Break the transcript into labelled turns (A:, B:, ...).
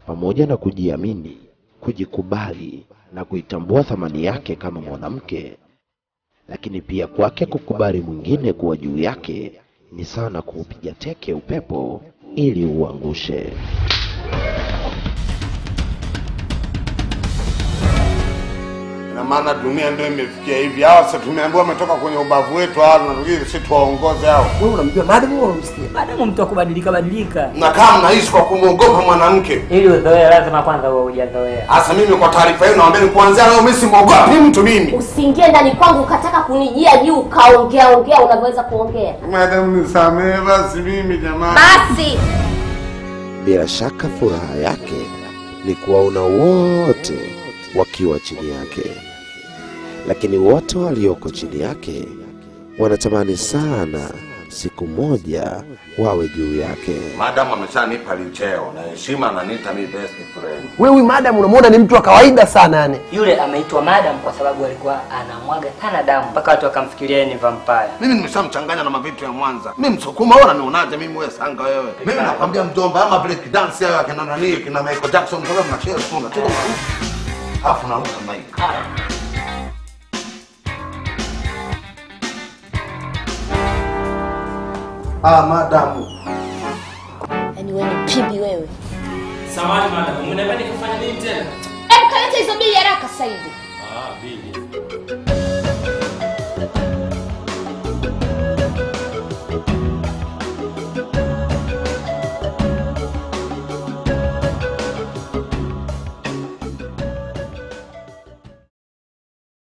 A: pamoja na kujiamini, kujikubali na kuitambua thamani yake kama mwanamke. Lakini pia kwake kukubali mwingine kuwa juu yake ni sawa na kuupiga teke upepo ili uangushe.
B: Na maana dunia ndio imefikia hivi. Hawa sasa tumeambiwa wametoka kwenye ubavu wetu, hawa tunarudi sisi tuwaongoze hao.
C: Wewe unamjua madam au unamsikia?
D: Madam mtu akubadilika.
B: Na kama mnaishi kwa kumuogopa mwanamke,
D: ili uzoee lazima kwanza wewe hujazoea.
B: Sasa mimi kwa taarifa hiyo naomba kuanzia leo mimi simuogopi mtu mimi.
E: Usiingie ndani kwangu ukataka kunijia juu kaongea unavyoweza kuongea.
B: Madam nisamee basi mimi jamani.
E: Basi.
A: Bila shaka furaha yake ni kuwaona wote wakiwa chini yake. Lakini wote walioko chini yake wanatamani sana siku moja wawe juu yake.
B: Madam ameshanipa cheo na heshima, ananiita mimi best friend.
C: Wewe madam unamwona ni mtu wa kawaida sana yani.
D: Yule ameitwa madam kwa sababu alikuwa anamwaga sana damu mpaka watu wakamfikiria yeye ni vampire.
B: Mimi nimeshamchanganya na mavitu ya Mwanza. Mimi Msukuma, ona nionaje mimi wewe sanga wewe. Mimi nakwambia mjomba, ama break dance hayo akina nani kina Michael Jackson kama mnacheza tuna cheza. Alafu na mtu Mike. Madamu.
E: Yaani wewe ni pibi wewe.
F: Samahani madam, mnataka nikafanya nini tena?
E: Kaleta hizo bili haraka sasa hivi.
F: Bili.